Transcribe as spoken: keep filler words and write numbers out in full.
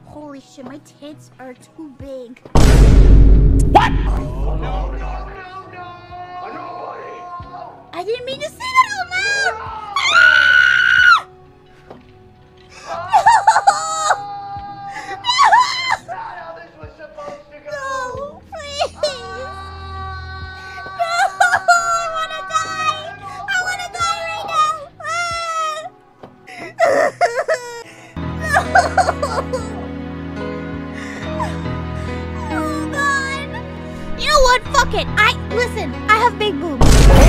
Holy shit, my tits are too big. What? Oh, no, no, no, no! Nobody! I didn't mean to say that out loud! No! That's not how this was supposed to go! No, please! No! I wanna die! I wanna die right now! No! Oh god! You know what? Fuck it! I listen, I have big boobs.